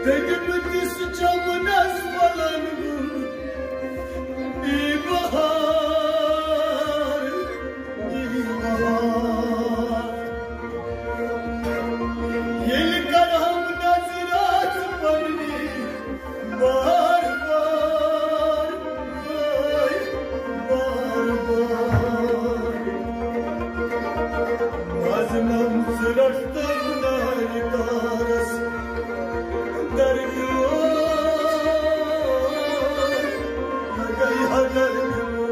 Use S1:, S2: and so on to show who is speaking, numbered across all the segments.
S1: تجمدس جم ناس ولنبو بهار يلقاهم نظرات بني بار بار بار بار وزنم سرشتن ناركارس درگو لگائی ہگر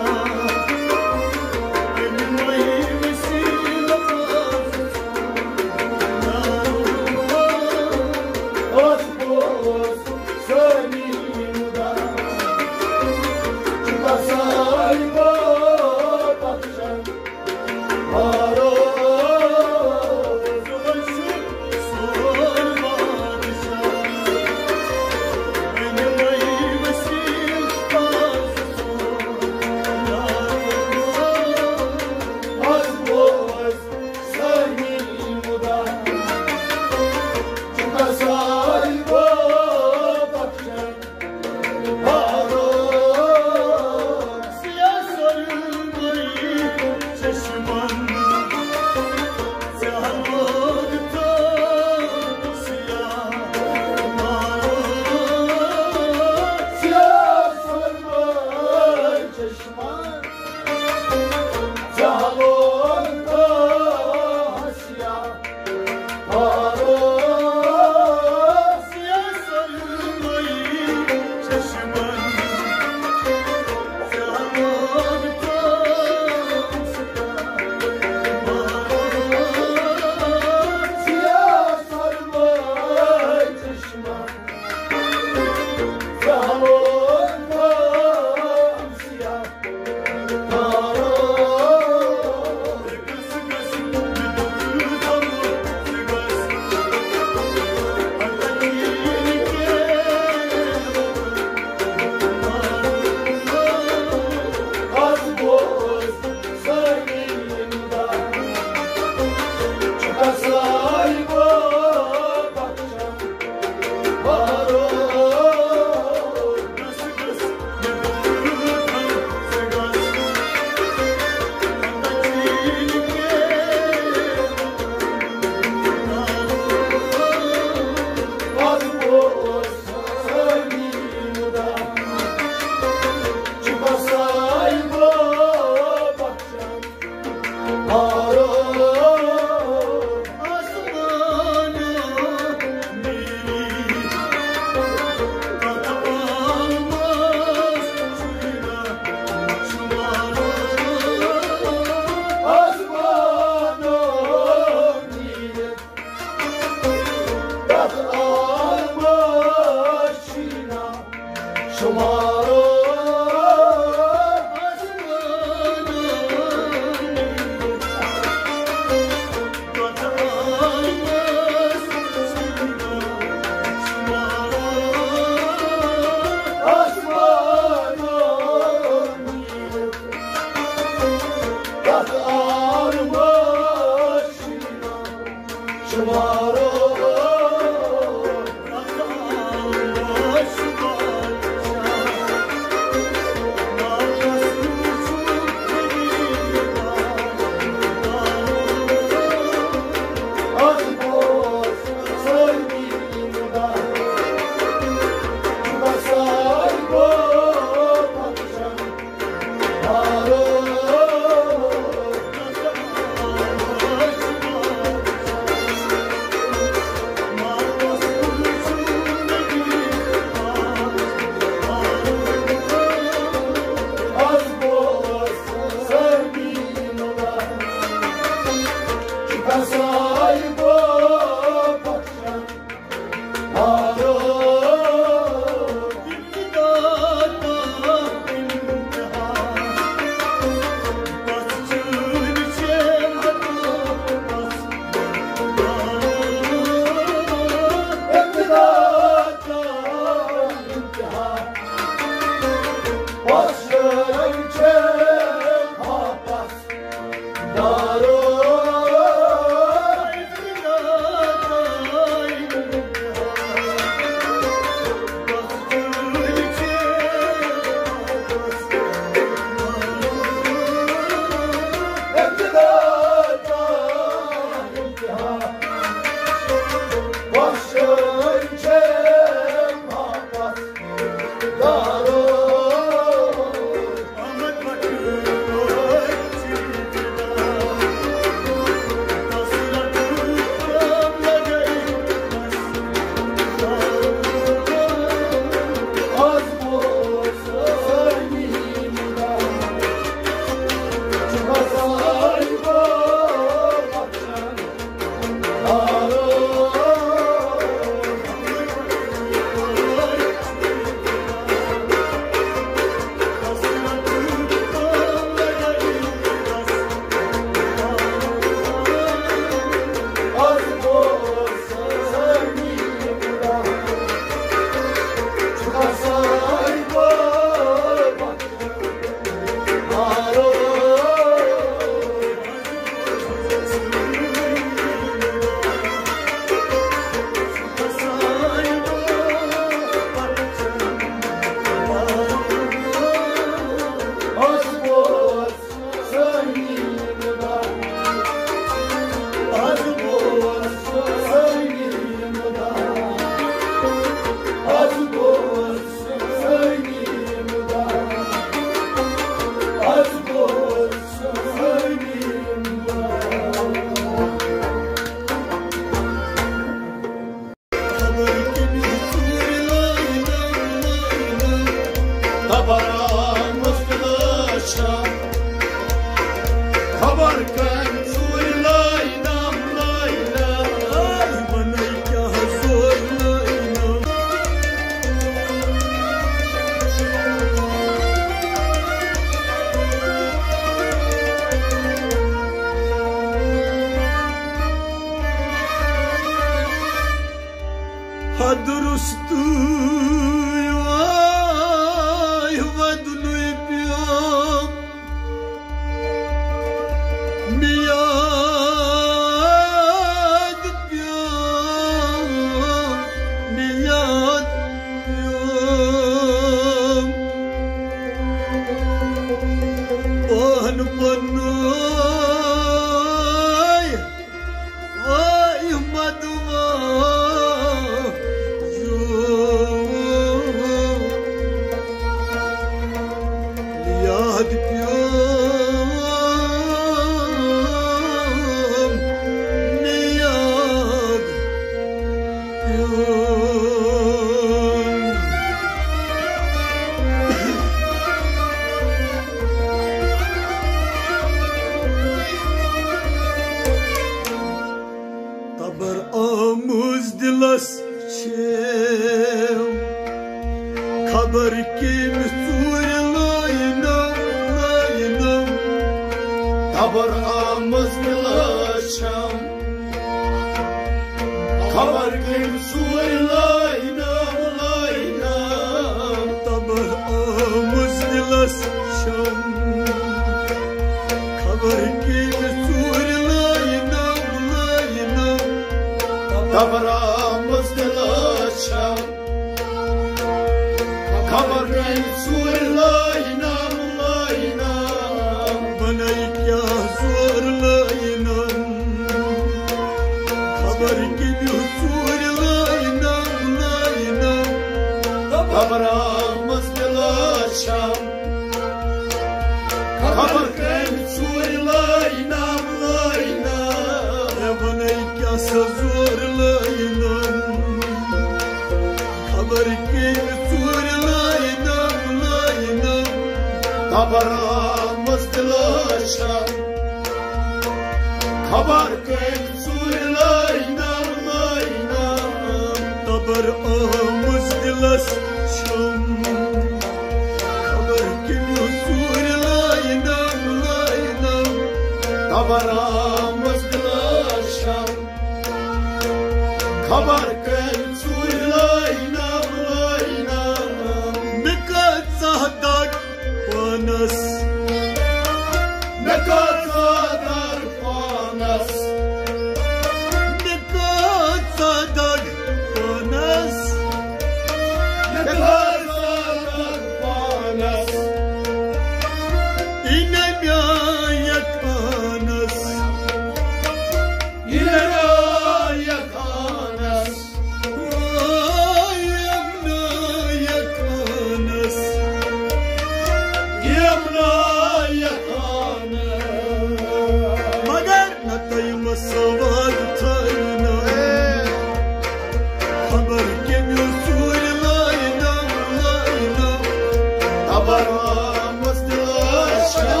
S2: خبرامız dilaşa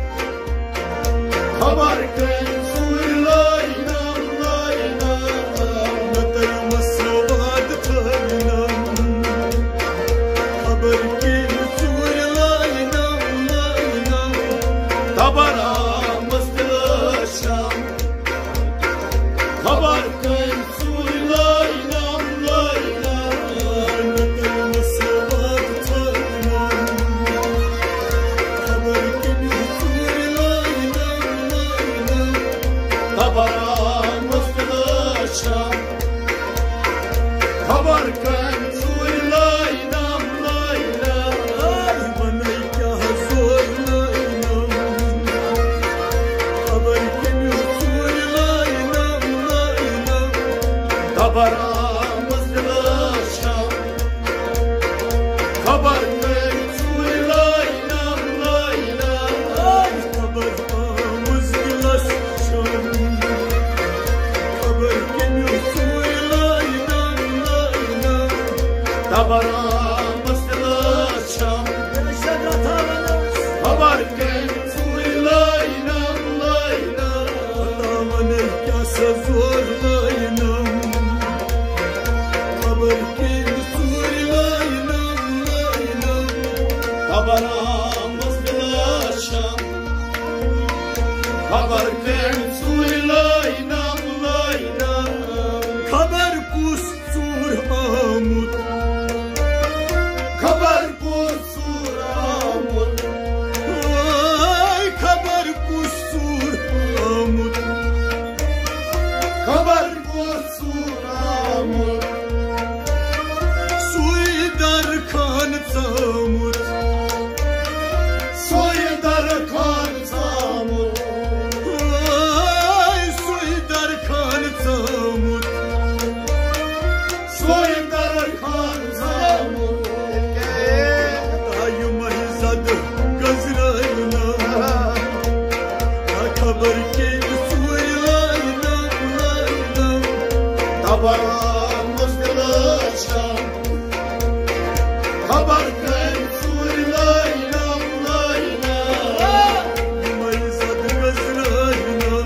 S2: Haber kın suylaynam laynam
S1: Natarma savat taynam Haber kın suylaynam laynam
S2: Tabaramız dilaşa Haber kın suylaynam laynam
S1: Natarma savat taynam Haber kın suylaynam laynam
S2: Tabaramız dilaşa Haber kın suylaynam laynam
S1: Ay bana ikah zorlaynam Haber kın suylaynam laynam
S2: Tabaramız dilaşa Haber kın suylaynam laynam
S1: Ay tabağımız gilas şam Haber kın suylaynam laynam
S2: Tabaramız dilaşa Haber kın suylaynam laynam
S1: Adamın ikası zorlaynam Haber kın suylaynam laynam
S2: Tabaramız dilaşa Haber kın suylaynam laynam
S1: Haber kusur amut
S2: Haber kusur amut
S1: Ay haber kusur amut
S2: Haber kusur amut
S1: Suydar kan samut
S2: Soydar kan samut
S1: Ay suydar kan samut
S2: Soydar kan samut
S1: Ayıma hizad gazrayna Haber kın suylaynam laynam
S2: Tabaramız dilaşa Haber kın suylaynam laynam
S1: Ayıma hizad gazrayna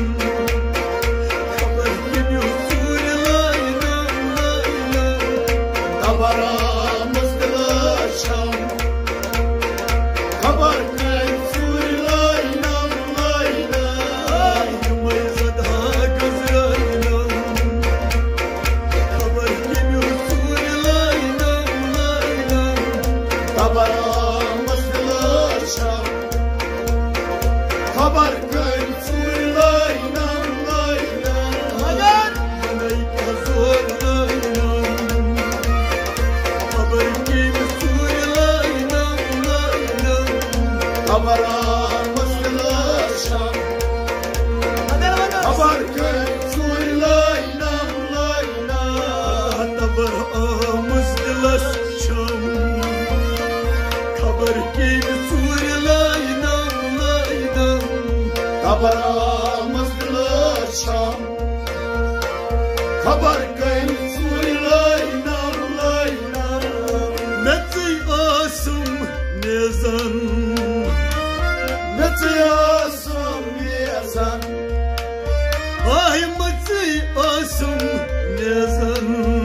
S1: Haber kın suylaynam laynam
S2: Tabaramız dilaşa Haber kın suylaynam laynam
S1: Ayıma hizad gazrayna Haber kın suylaynam laynam
S2: Tabaramız dilaşa Haber kın suylaynam laynam
S1: Bana ikaz zorlaynam Haber kın suylaynam laynam
S2: Tabaramız dilaşa Haber kın suylaynam laynam
S1: Tabarağımız dilas şam Haber kın suylaynam laynam
S2: Tabaramız dilaşa Haber kın suylaynam laynam
S1: Meti asım nezan
S2: Metiyasım yazan
S1: Ay meti asım nezan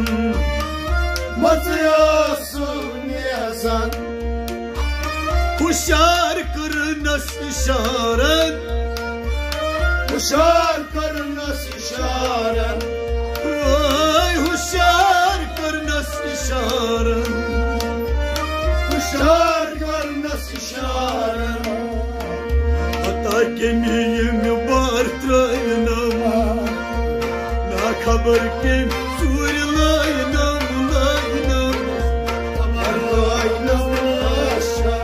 S2: Metiyasım yazan
S1: Huşar kırnas işaret
S2: Kuşar karnas işaren
S1: Ay huşar kırnas işaret
S2: Kuşar karnas işaren
S1: Hatta gemiyim bartraynam Na haber kim suylaynam laynam
S2: Laynam dilaşa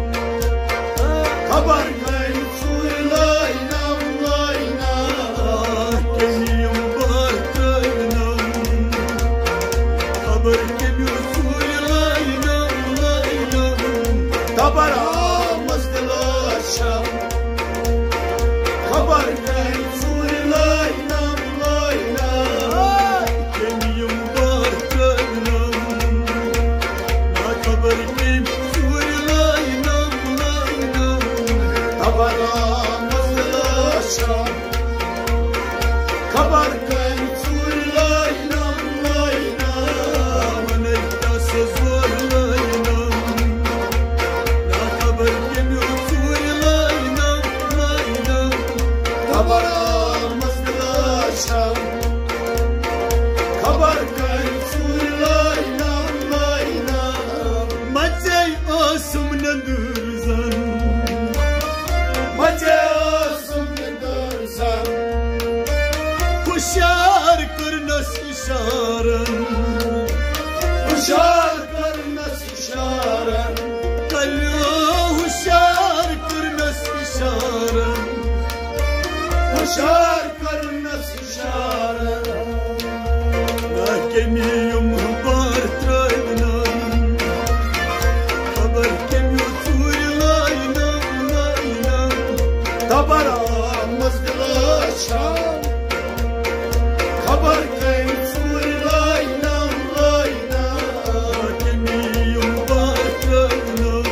S2: Haber kın suylaynam laynam
S1: Gemiyim bartraynam Haber kim suylaynam laynam
S2: Tabaramız dilaşa Haber kın suylaynam laynam
S1: Gemiyim bartraynam Na haber kim suylaynam sumnandırzan
S2: sumnandırzan
S1: Huşar kırnas işaren
S2: Huşar kırnas işaren
S1: Kalyo huşar kırnas işaren
S2: Huşar kırnas işaren
S1: Nakemiyum bar traynan Haber kemiyum turilaynan laynan
S2: Tabara mızgılaşan Kabar kayın surilaynan laynan
S1: Nakemiyum bar traynan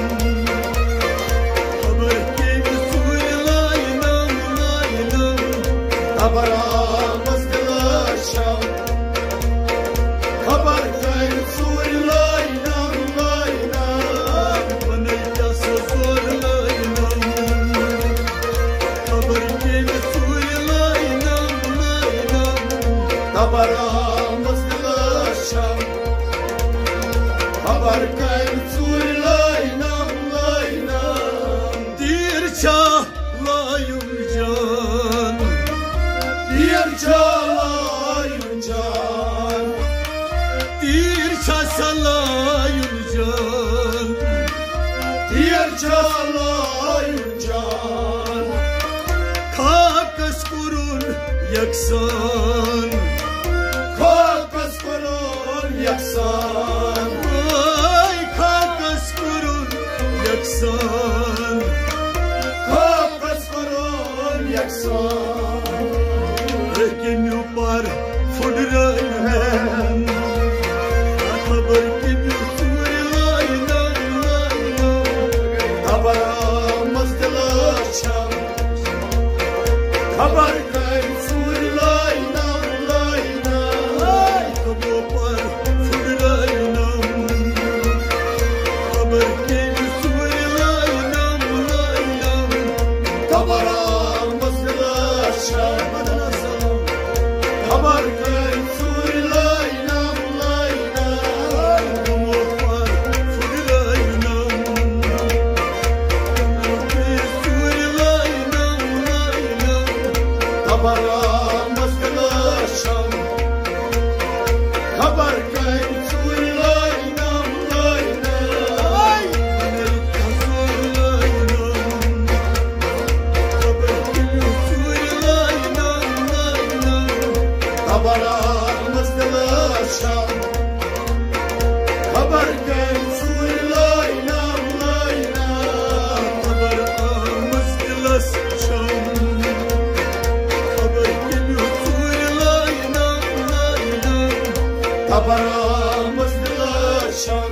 S1: Haber kemiyum turilaynan laynan
S2: Tabara mızgılaşan Kabar kayın surilaynan laynan
S1: Bana yasa zorlaynan Haber kemiyum turilaynan laynan
S2: Tabara mızgılaşan Kabar kayın surilaynan laynan
S1: Dir çağlayım can
S2: Bir çalayım can
S1: Bir çasalayım can
S2: Bir çalayım can
S1: Kakas kurun yaksan
S2: Kalkas kurun yaksan
S1: Ay kakas kurun yaksan
S2: Kalkas kurun yaksan
S1: Kim yupar fuduraynan Haber kim yuturilaynan
S2: Tabara mızgılaşan Kabar kayın surilaynan laynan
S1: Kabopar fuduraynan Haber kim yuturilaynan
S2: Tabara mızgılaşan Kabar kayın surilaynan laynan
S1: Kabopar fuduraynan
S2: Tabara mızgılaşan Kabar kayın surilaynan laynan Tabara mızgılaşan Kabar kayın surilaynan laynan Tabara mızgılaşan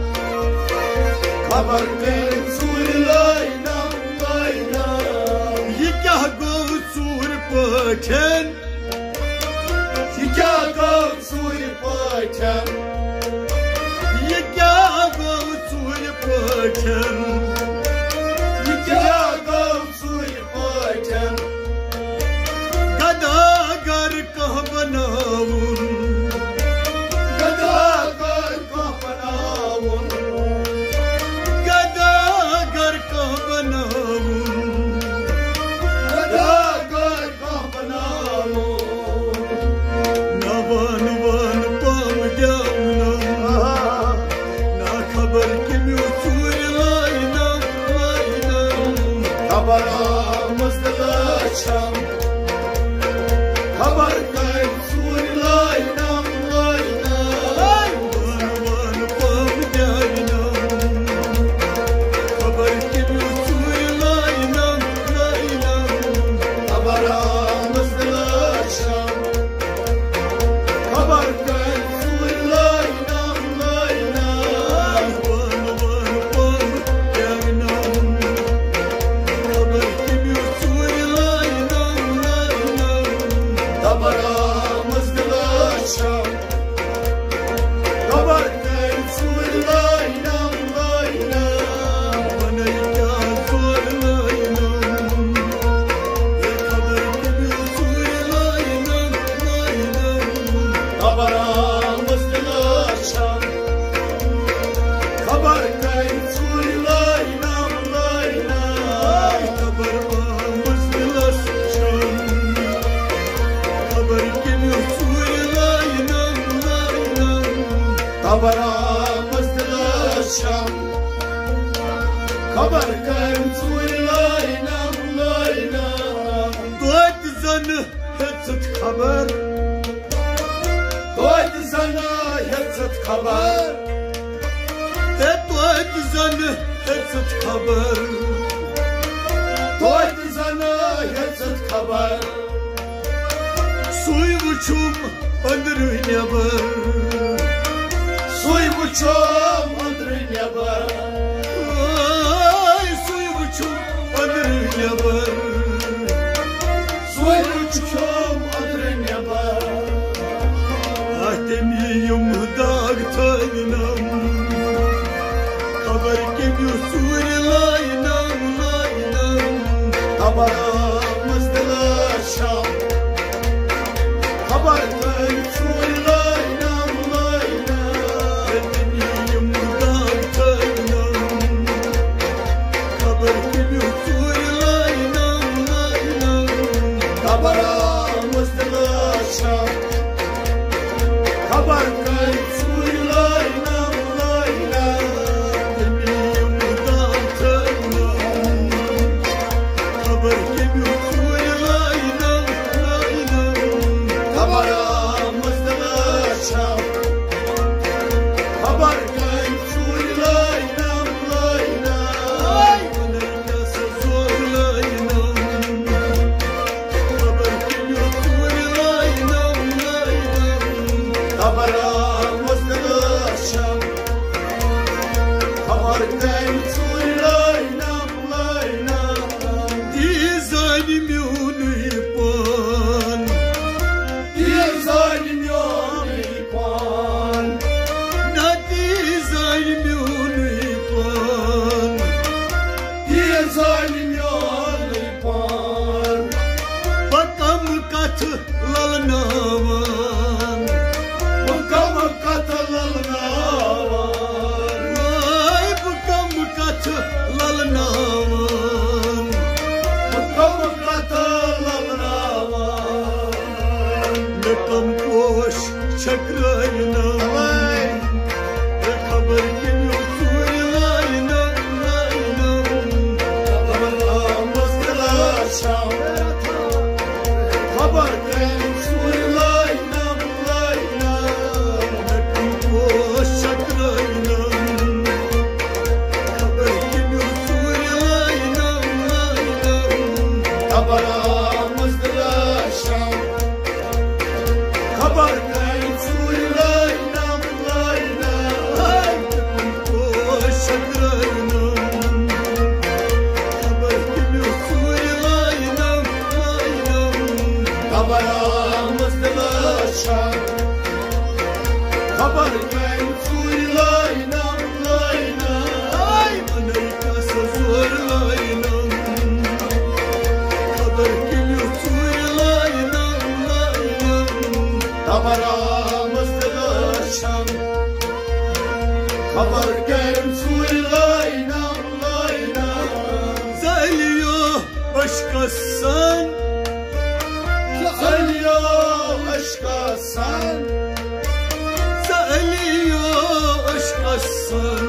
S2: Kabar kayın surilaynan laynan
S1: Paten,
S2: Hikago suri paten
S1: yekago suri paten,
S2: Hikago suri paten
S1: gadagar kahbanavun,
S2: Gadagar kahpanavun
S1: gadagar kahbanavun,
S2: Gadagar kahpanavun
S1: navan van pam jamnam, na khabar kim suri laynam laynam,
S2: Tabara mızgılaşan Kabar kayın suri laynan laynan
S1: van pam jamnam, khabar kim suri laynam laynam.
S2: Tabara mızgılaşan Kabar kayın suri laynan laynan Tabara خبر كان سوري لاينام لاينام
S1: دوت زنه هتت خبر
S2: دوت زنه هتت خبر
S1: دوت زنه هتت خبر
S2: دوت زنه هتت خبر
S1: سوي وچوم اندرين يبر
S2: سوي وچوم اندرين يبر
S1: سوي وچوم اندرين يبر
S2: سوي وچوم اندرين يبر
S1: اهتمي يوم داغ تاينام خبر كيف يسوري لاينام لاينام
S2: خبر مزدلا شام خبر كان سوري لاينام لاينام
S1: اهتمي يوم داغ تاينام خبر كيف يسوري لاينام لاينام
S2: خبر مزدلا شام خبر كان سوري لاينام لاينام
S1: اهتمي يوم داغ تاينام خبر كيف يسوري لاينام لاينام
S2: خبر مزدلا شام خبر كان سوري لاينام لاينام خبر مزدلا شام خبر كان سوري لاينام لاينام يا ظالم يوم يبان يا ظالم يوم يبان وكم قتل النار وكم قتل النار
S1: نكم كوش شكرنا خبر كن يسوري لاينا لاينا
S2: خبر مزدلا شام خبر كان سوري لاينام لاينام
S1: نكم كوش شكرنا خبر كن يسوري لاينا لاينا
S2: خبر مزدلا شام خبر كان سوري لاينام لاينام
S1: نكم كوش شكرنا خبر كن يسوري لاينا لاينا
S2: خبر مزدلا شام خبر كان سوري لاينام لاينام
S1: أنا كسر لاينا خبر كن يسوري لاينا لاينا
S2: خبر مزدلا شام خبر كان سوري لاينام لاينام
S1: زاليو başkasın
S2: زاليو أشكاسان
S1: زاليو başkasın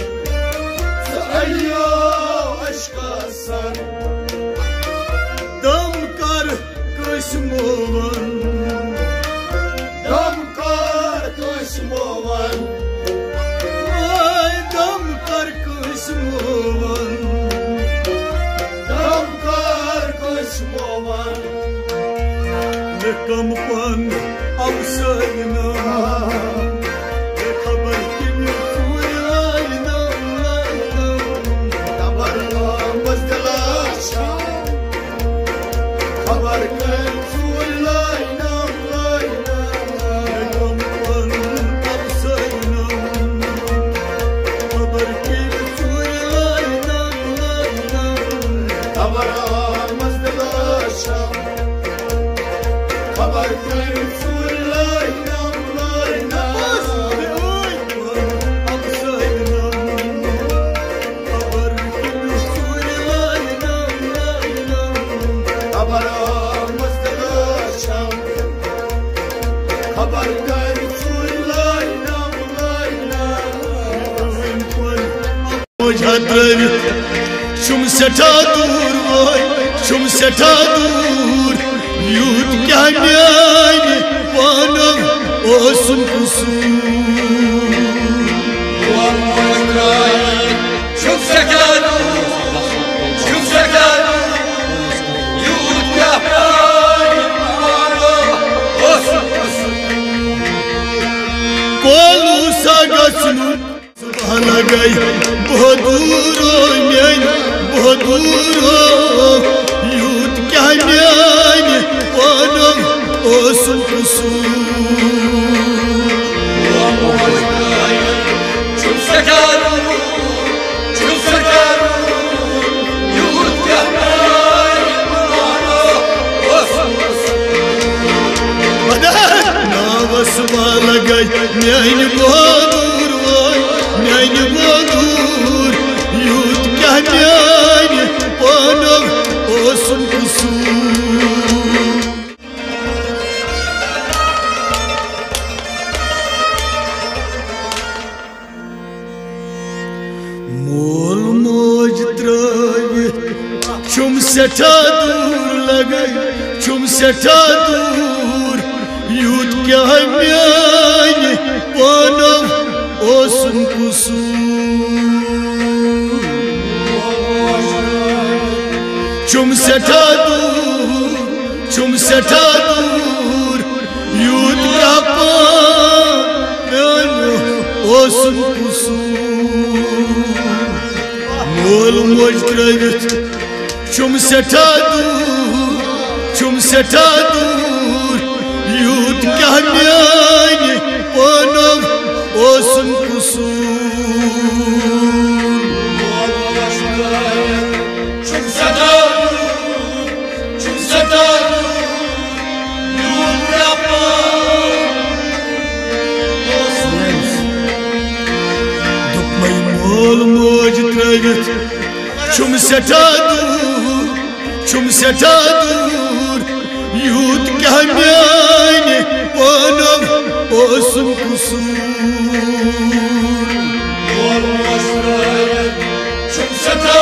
S2: زاليو أشكاسان
S1: damkar kışmovan
S2: دمكار كشموان
S1: ay damkar kışmovan
S2: دمكار كشموان
S1: nekam pan avsayna خبر كن يسوري لاينا لاينا
S2: خبر مزدلا شام خبر كان سوري لاينام لاينام خبر مزدلا شام خبر كان سوري لاينام
S1: وجه द्रवित शुम सेठा दूर वाय शुम सेठा दूर यूत क्या न्याय पानो ओसुन कुसूर
S2: शुम सेठा यूत क्या न्याय पानो ओसुन कुसूर
S1: कोलू सा गसनु सुबह लगाई बहुत दूर यूत क्या न्याय पानो ओसुन कुसूर Gay, neyni bodur vay, neyni bodur yut kah neyni bana olsun kusur. Mol moj travi, çum seta dur lagay, çum seta dur yut kah neyni bana olsun kusur. Çum seta dur yut kah bana olsun kusur. Mol moj travit çum seta dur yut kah neyni bana olsun kusur.
S2: Çum seta yut yapma
S1: Dukmay mol moj travit çum seta dur yut kah neyni bana olsun kusur.
S2: Çum seta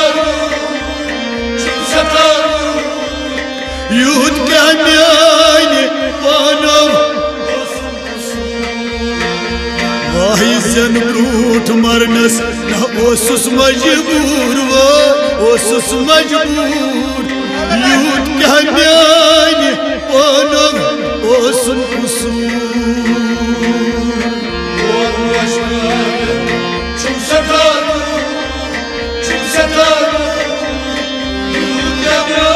S1: Yut kah neyni bana vahi sen brut marnas na osus majbur va osus majbur yut kah neyni bana olsun kusur.
S2: Çum seta yut yapma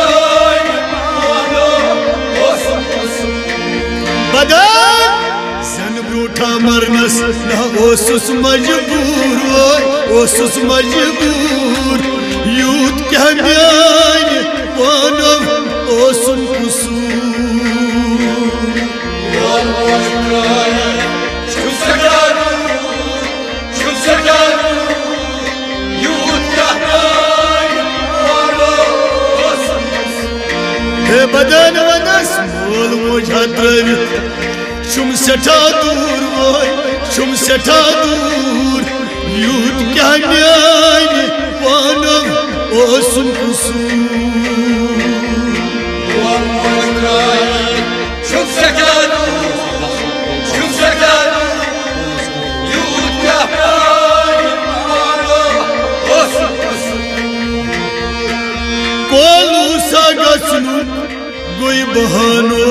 S2: olsun kusur.
S1: Badan sen bruta marnas na osus majbur vay osus majbur yut kah neyni bana olsun kusur.
S2: Çum seta yut yapma olsun kusur.
S1: Badan vanas mol moj dravit çum seta dur vay çum seta dur yut kah neyni bana olsun kusur.
S2: Çum seta yut yapma olsun kusur.
S1: Kolu sa gasnu goy bahano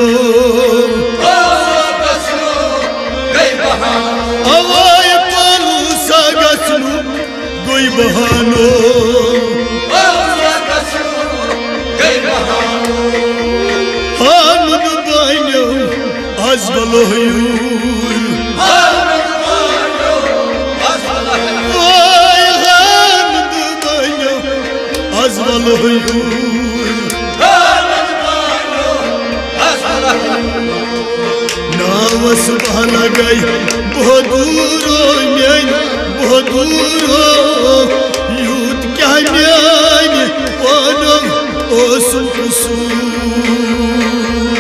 S1: avay kolu sa gasnu goy bahano hanud banyo az baloyur vay hanud banyo az baloyur नाव सुबह लगाई बहुत दूर यूत क्या न्याय पानो ओसुन kusur.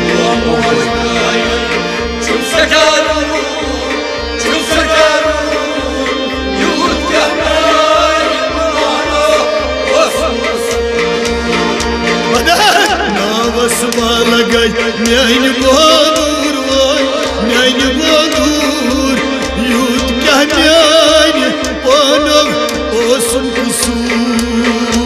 S2: Çum seta yut yapma
S1: Miani bodur vay, miani bodur. Yut kah miani panam olsun kusur.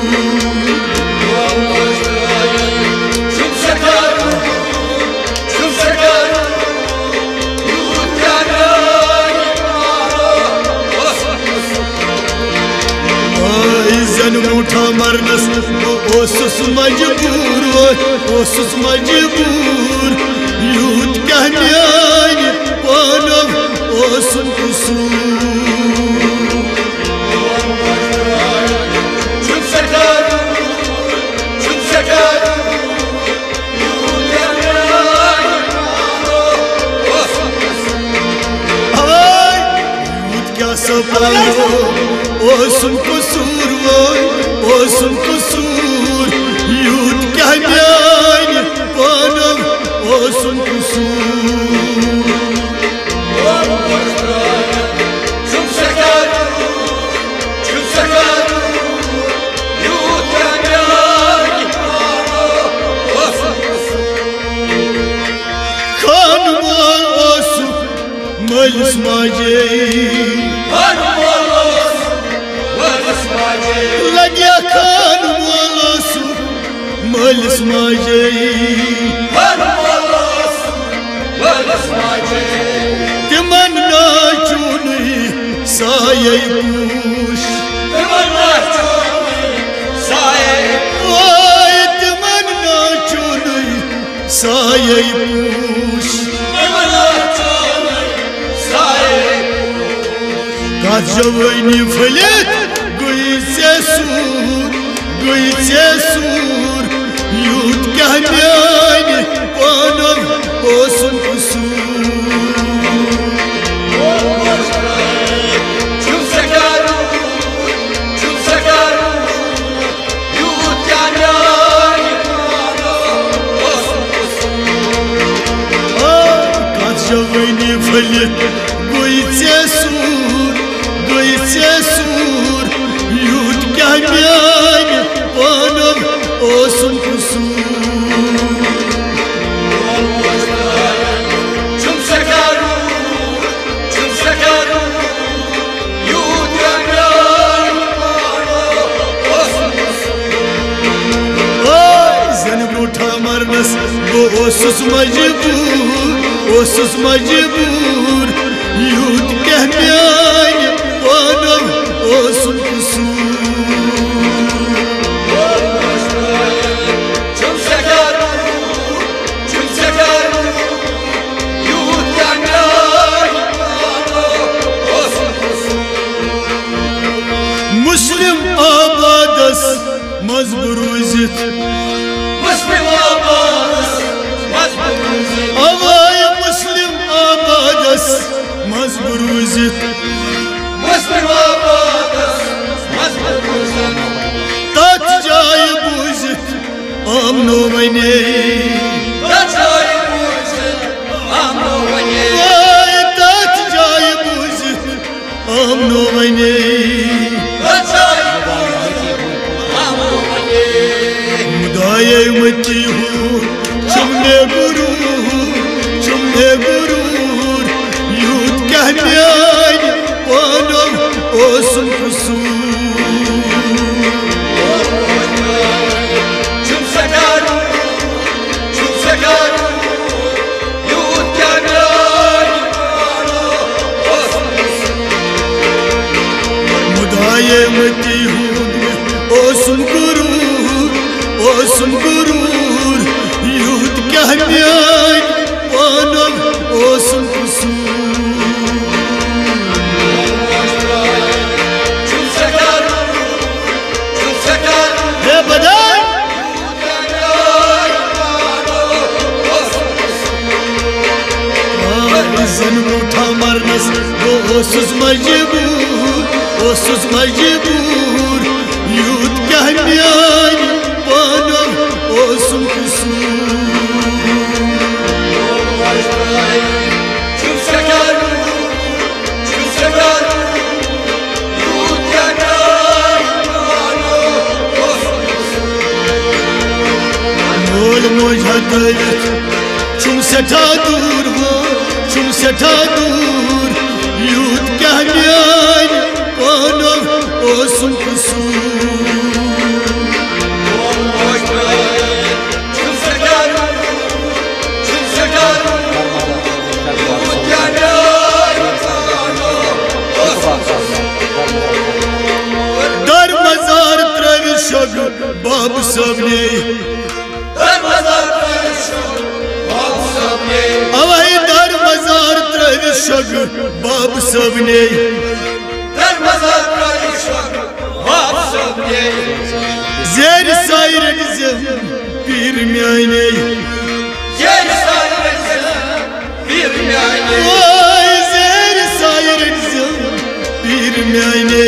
S1: Uta marnas osus majbur osus majbur yut kahmiyani panam osun kusur
S2: Çok şeker yut kahmiyani osun kusur
S1: ay yut kasa panam osun kusur vay osun kusur yut kahmiyani panam osun kusur
S2: Çok şeker yut kahmiyani osun kusur
S1: kanım osun malis maceyi Lagya khan molasu malis majeyi Timan na chuni sayay push Oy timan na chuni sayay push Kajavayni flet Guyse sur yut kahmiyani panam olsun kusur
S2: Çok şeker yut kahmiyani olsun kusur
S1: Kajavayni flet Guyse sur yut kahmiyani panam olsun kusur
S2: Çok şeker yut kahmiyani olsun kusur
S1: Ay zeni bruta marnas osus majbur yut kahmiyani panam olsun kusur
S2: Çok şeker yut kahmiyani olsun kusur
S1: Muslim abadas mazburuzit
S2: Müslüm Abbas mazburuzit
S1: Avay Muslim abadas mazburuzit
S2: Müslüm Abbas mazburuzit
S1: Tat jay buzit amno vayne
S2: Taçay buzit amno vanye
S1: Vay tat jay buzit amno vayne
S2: Taçay buzit amno vanye
S1: Mudaye mati hu chumne gurur yut kahmiyani panam olsun kusur
S2: Çok şeker yut kahmiyani olsun kusur
S1: Mudaye mati hu olsun gurur yut kahmiyani panam olsun kusur
S2: Çok şeker
S1: He badan
S2: yut kahmiyani olsun kusur
S1: zeni bruta marnas osus majbur yut kahmiyani panam olsun kusur
S2: Çok şeker yut kahmiyani olsun kusur
S1: Mol mojhatayet सठा दूर वो छुम सठा दूर यूत क्या न्याय पानो ओसुम कसूर दर मजार त्रवि शग बाब सबने अवै दर मजार त्रवि शग बाब सबने ज़ेर सायरन ज़म पीर म्याने ओय ज़ेर सायरन ज़म पीर म्याने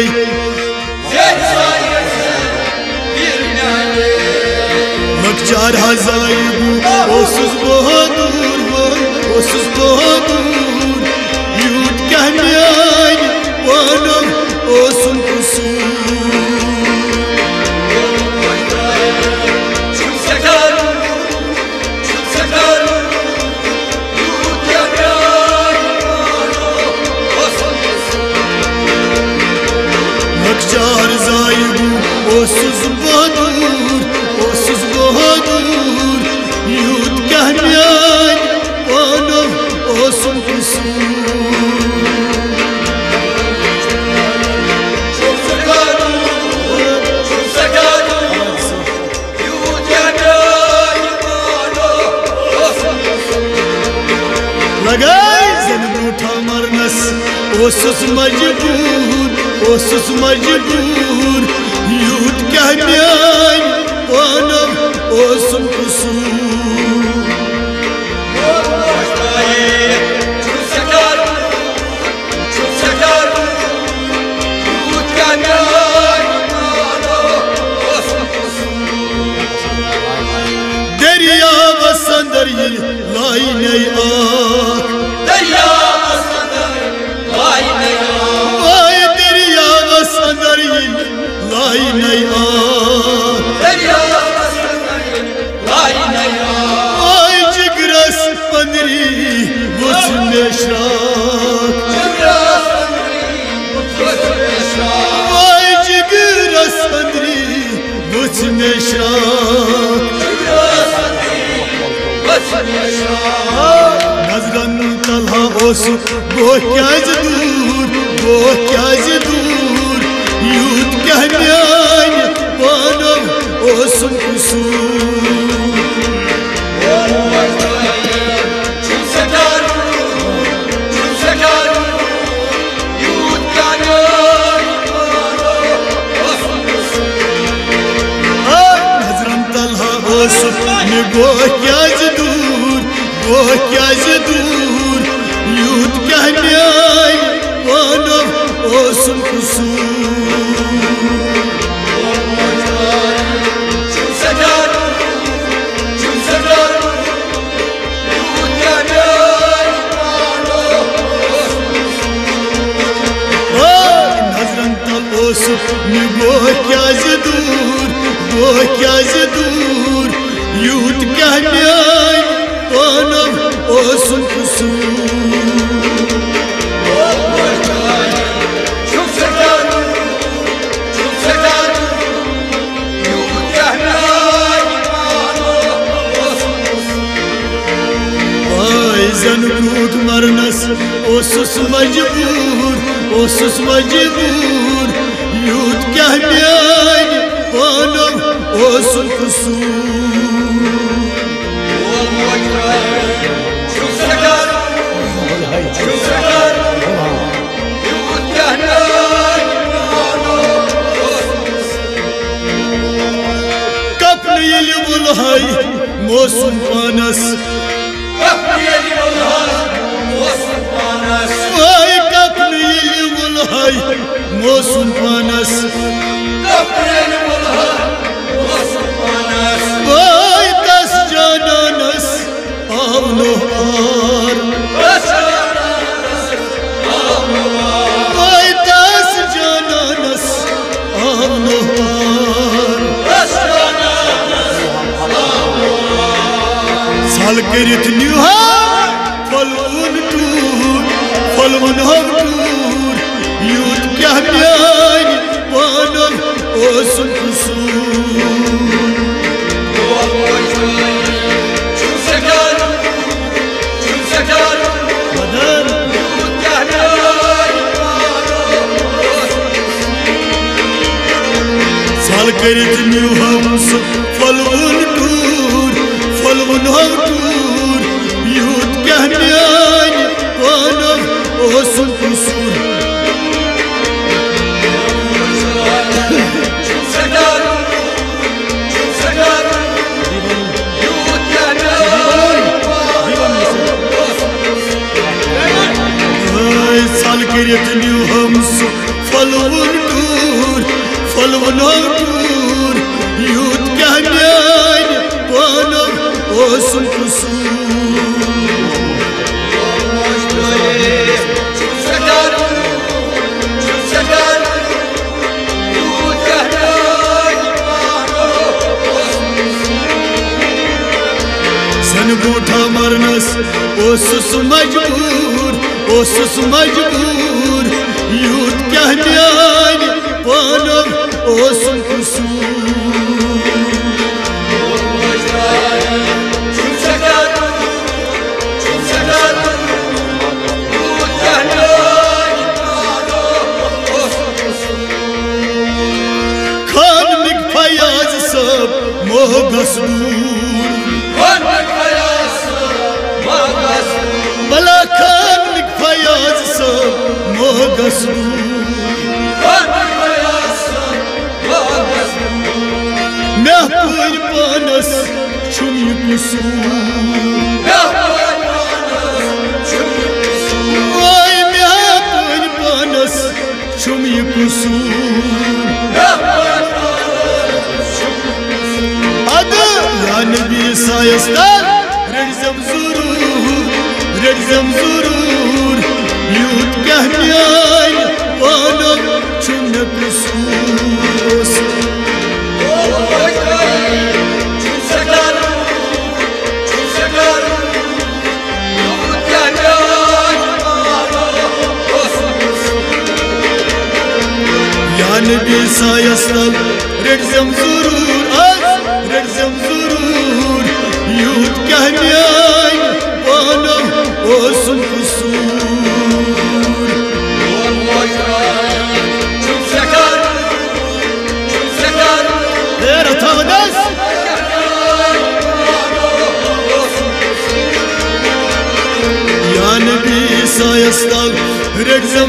S1: मकचार हज़ाइबू ओसुस बहादुर ओसुस बहादुर यूत क्या न्याय पानो ओसुम कसूर मकचार ज़ाइबू ओसुस बहादुर यूत क्या न्याय पानो ओसुम लगाई जन रूठा मरनस ओसुस मजबूर यूत क्या न्याय पानो ओसुम कसूर दरिया बसंदर लाई नई आँख दरिया बसंदर लाई नई आँख ओय जिगरस पंदरी वुस्ने श्राक ओय जिगरस पंदरी वुस्ने श्राक नजरन तलहा ओसु वो क्या दूर यूत क्या न्याय पानो ओसुम कसूर नजरन तलहा ओसु वो क्या दूर यूत क्या न्याय पानो ओसुम कसूर वो क्या दूर यूत क्या न्याय पानो ओसुम कसूर जन रूठ मरनस ओसुस मजबूर यूत क्या न्याय पानो ओसुम कसूर कपन यिल वुलहाई मौसम पानस ओय कपन यिल वुलहाई मौसम पानस ओय तस जाननस आवनो आर ओय तस जाननस आवनो आर साल करित न्यूहा फलवन हवूर यूत क्या म्यान पानल ओसुन कुसूर साल करित न्यू हमस फलवन हवूर यूत क्या म्यान पानल ओसुन कुसूर करित न्यू हमस फलवन हवूर यूत क्या म्यान पानल ओसुन सन बूठा मरनस ओसुस मजबूर यूत क्या म्यान पानल ओसुन खान मिक फयाज सब मोह गसूर भला खान मिक फयाज सब मोह गसूर महपूर पानस छुम कुसूर ओय महपूर पानस छुम कुसूर अद या नबी सायस्तान रजम जरूर यूत क्या म्यान पानल छुम कुसूर नबी सायस्तान रजम जरूर यूत क्या म्यान पानल ओसुन कुसूर या नबी सायस्तान रजम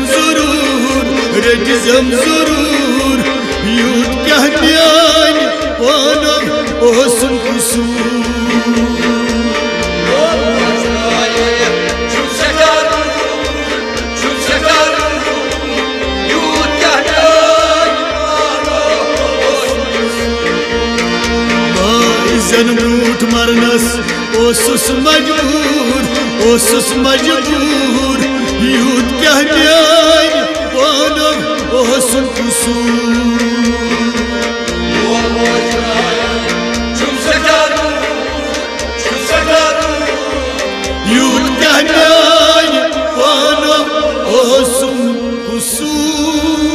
S1: जरूर यूत क्या म्यान पानल ओसुन कुसूर जन बूठ मरनस ओसुस मजबूर यूत क्या म्यान पानल ओसुन कुसूर यूत क्या म्यान पानल ओसुन कुसूर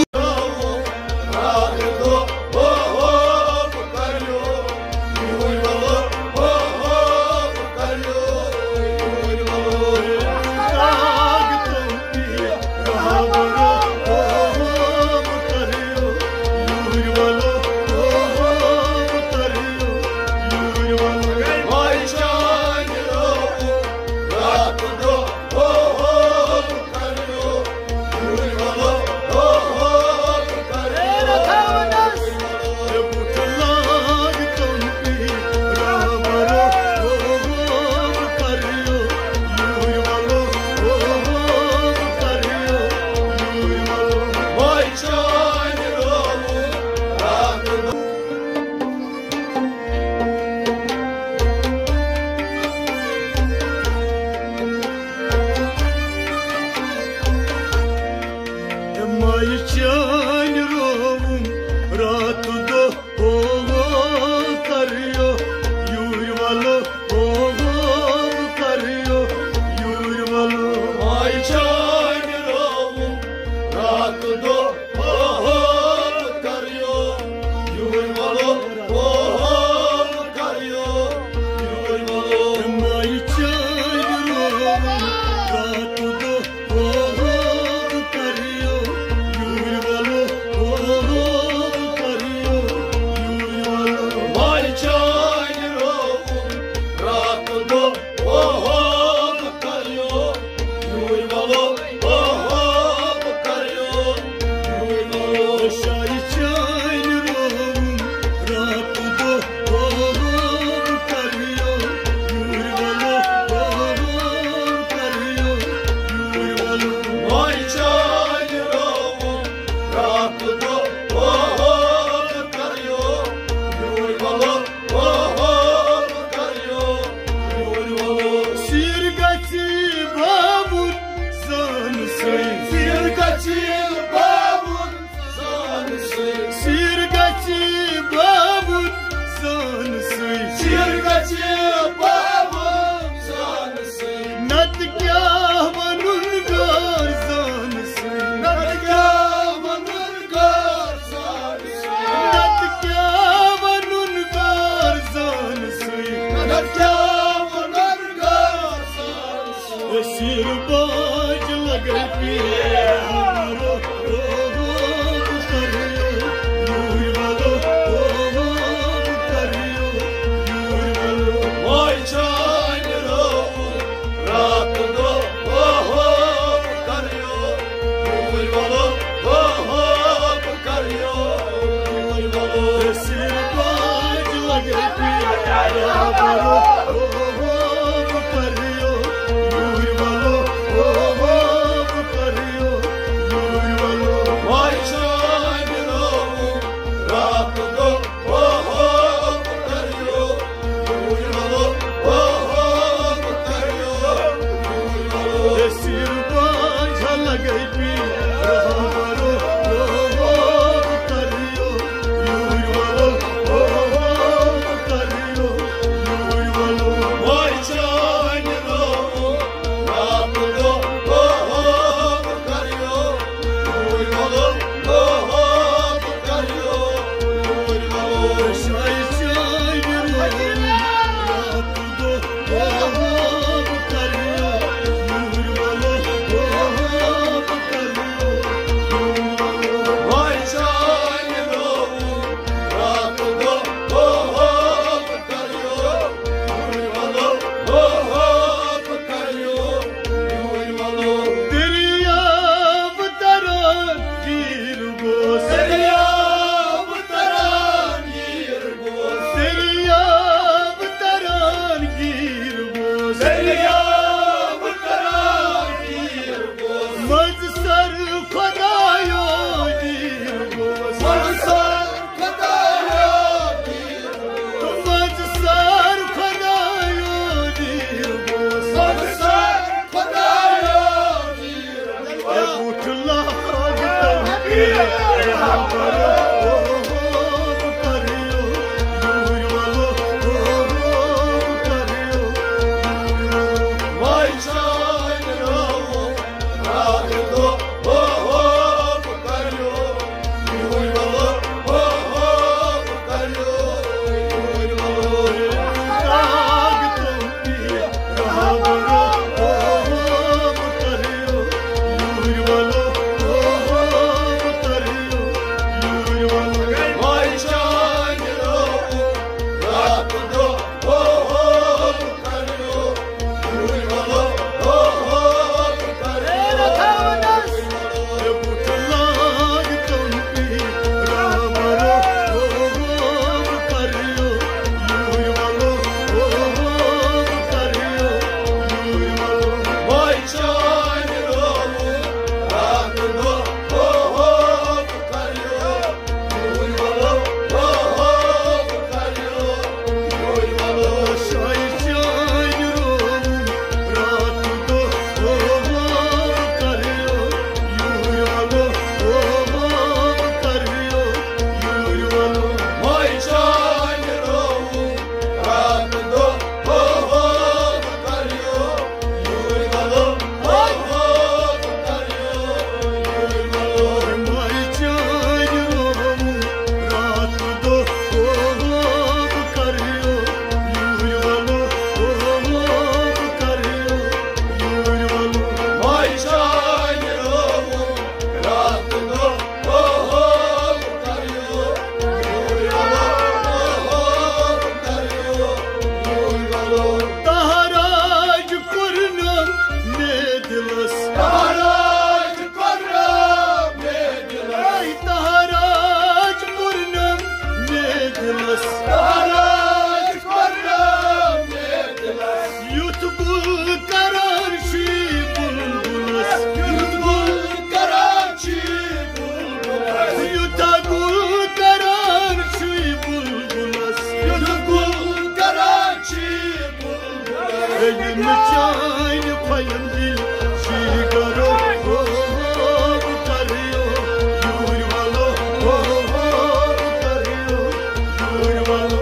S1: Yuri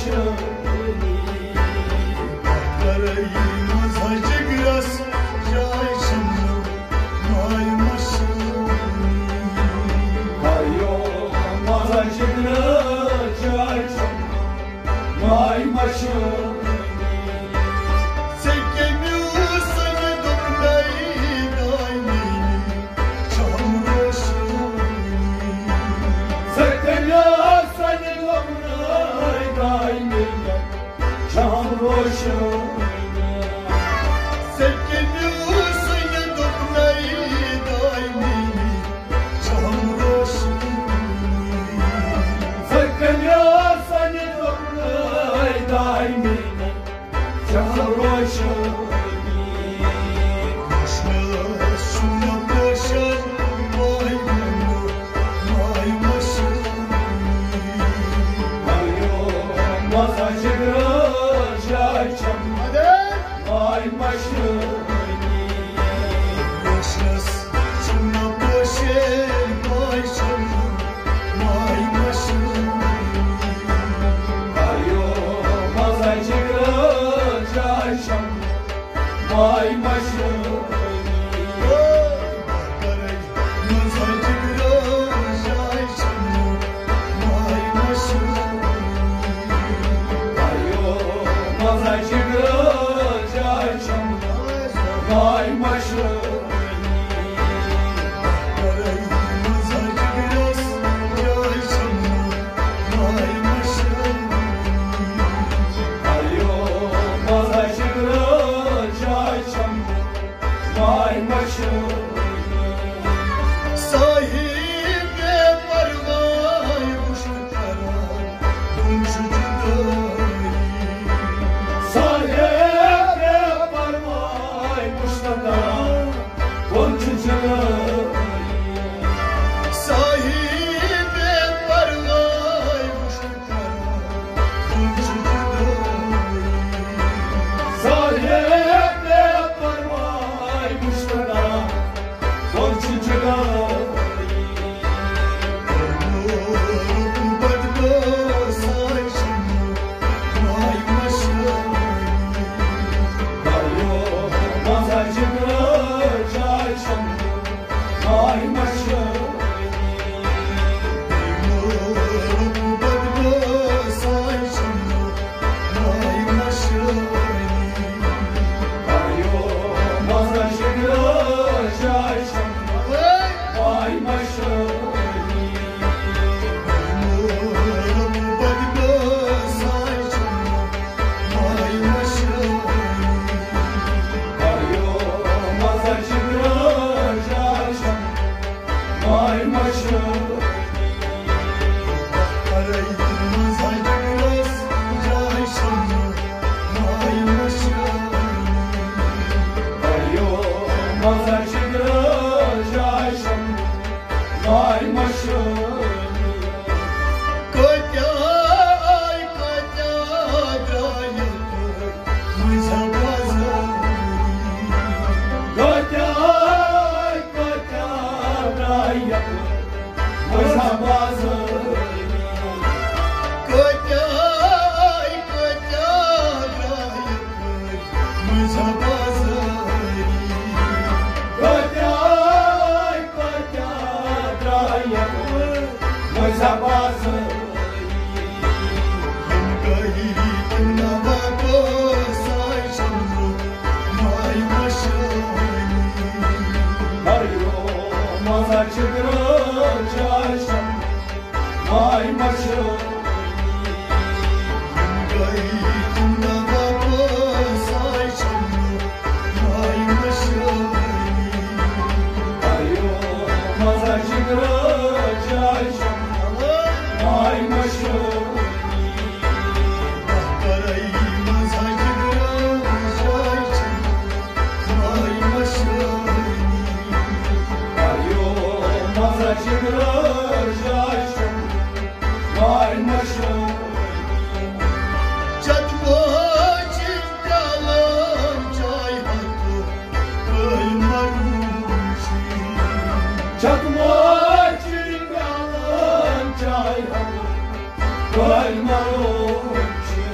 S2: Ay,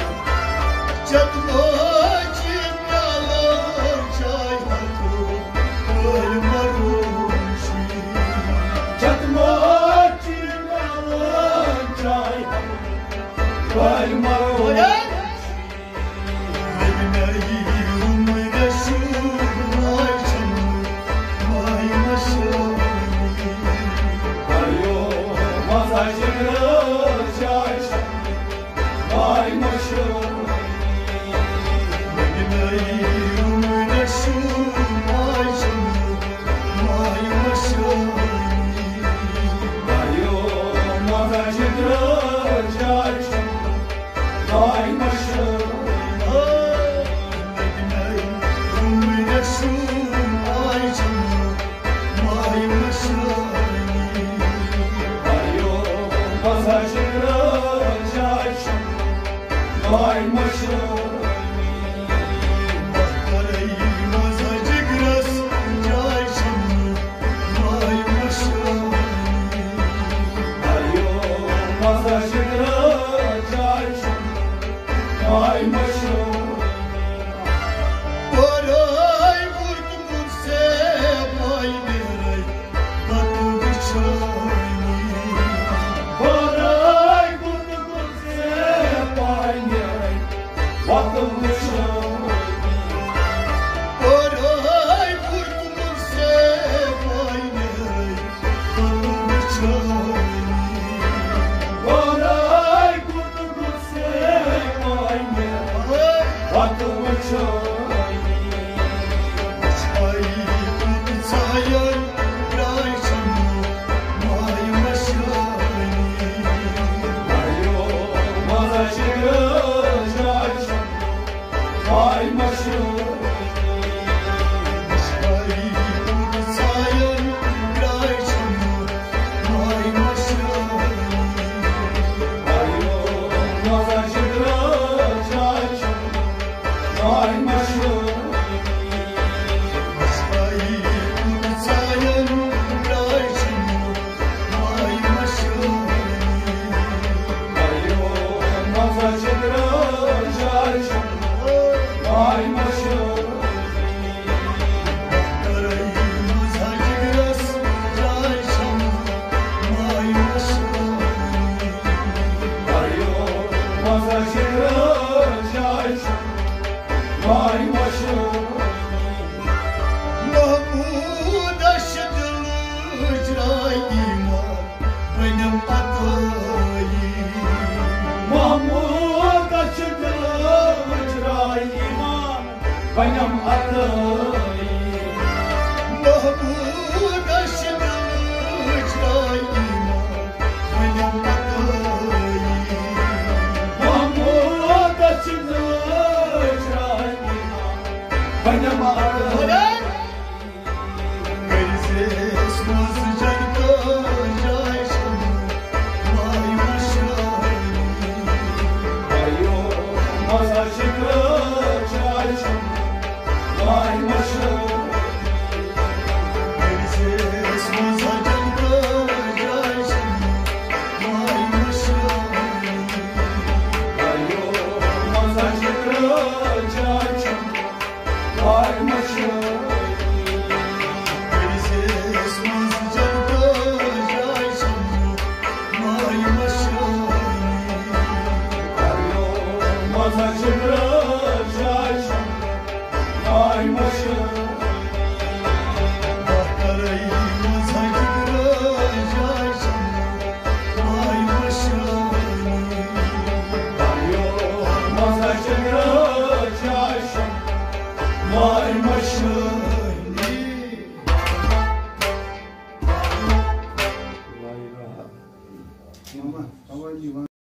S3: I'm